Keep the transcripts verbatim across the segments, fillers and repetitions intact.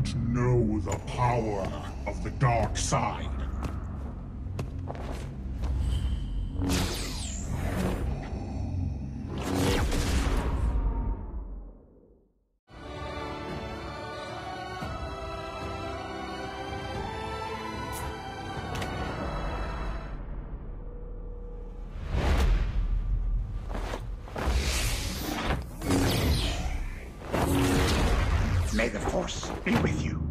don't know the power of the dark side. May the Force be with you.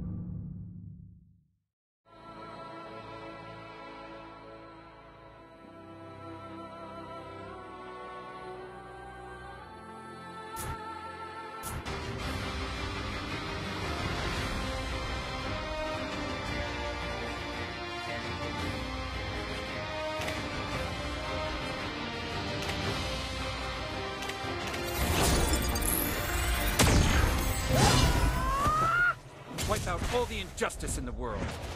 Wipe out all the injustice in the world.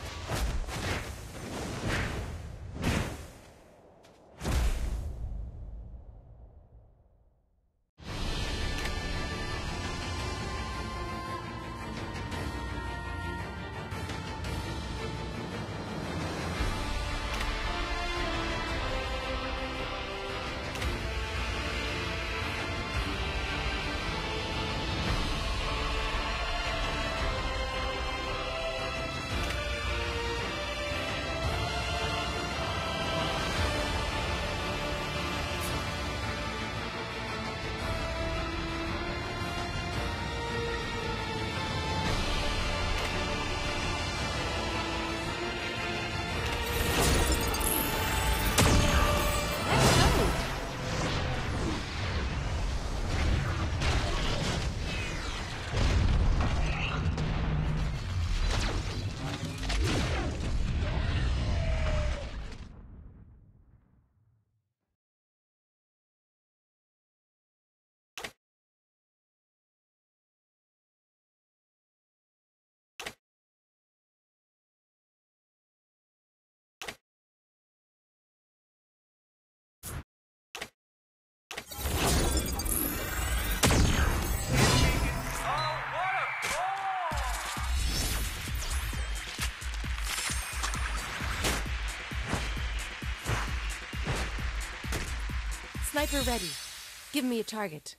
Sniper ready. Give me a target.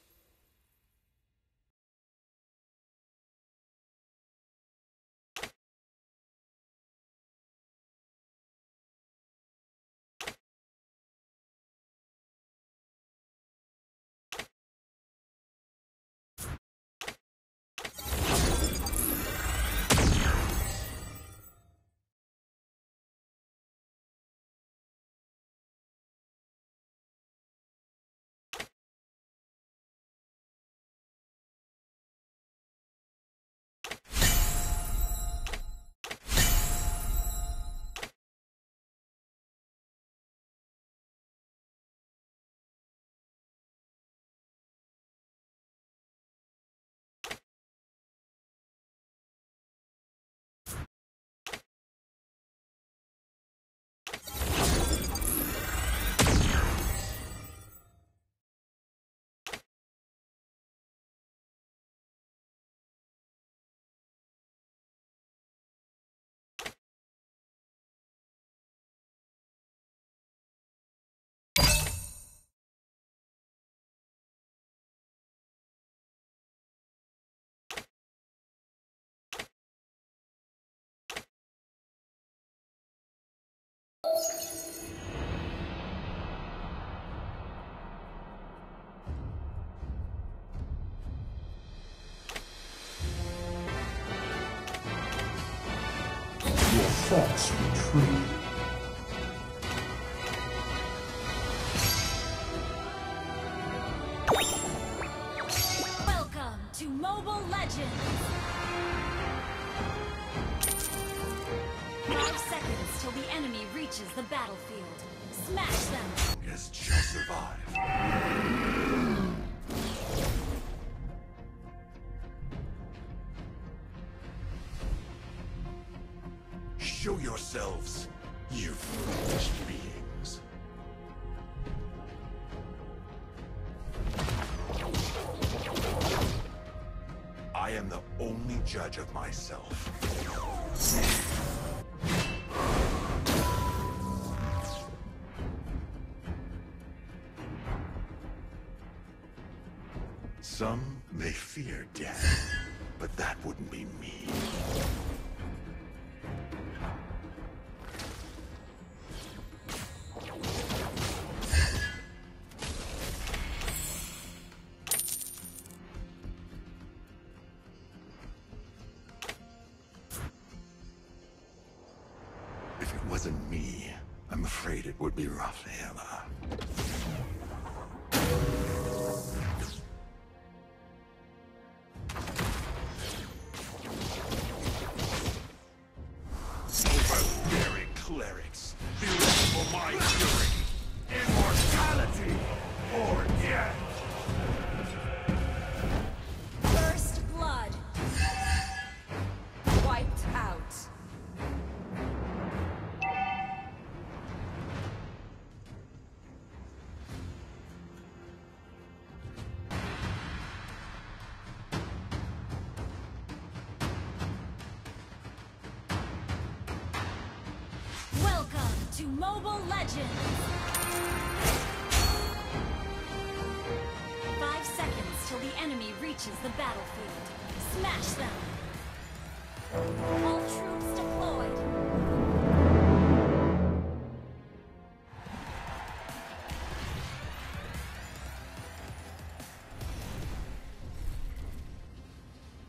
Your thoughts were true. Welcome to Mobile Legends! Five seconds till the enemy reaches the battlefield. Smash them! Yes, shall survive. Show yourselves, you foolish beings. I am the only judge judge of myself. Some may fear death, but that wouldn't be me. If it wasn't me, I'm afraid it would be Rafaela. Overbearing clerics, be ready for my fury! Immortality or death! First blood. Wiped out. Welcome to Mobile Legends! Five seconds till the enemy reaches the battlefield. Smash them! All troops deployed!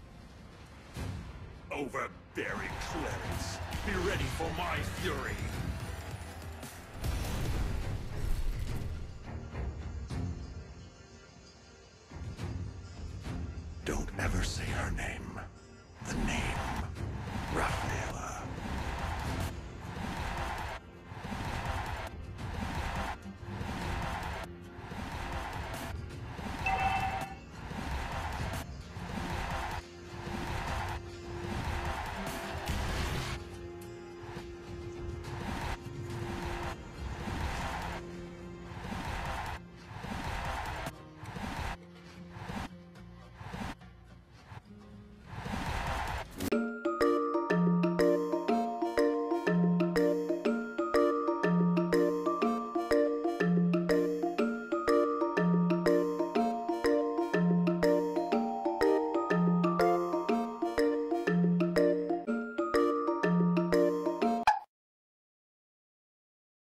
Overbearing clerics, be ready for my fury!